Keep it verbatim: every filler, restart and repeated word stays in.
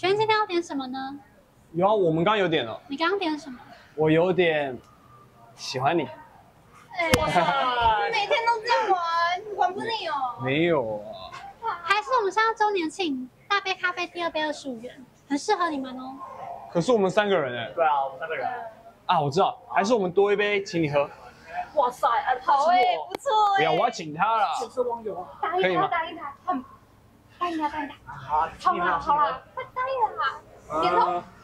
请问今天要点什么呢？ 有啊，我们刚刚有点了。 你刚刚点什么？ 我有点喜欢你。 哎， 你每天都这样玩，玩不腻哦。 没有啊。 还是我们现在周年庆，大杯咖啡，第二杯二十五元，很适合你们哦。 可是我们三个人哎。 对啊，我们三个人。 啊，我知道，还是我们多一杯，请你喝。 哇塞，哎， 好哎，不错哎。 不要，我要请他了。 请吃网友啊。 答应他，答应他，很答应他，答应他。 好， 好啦好啦，快答应他。点头。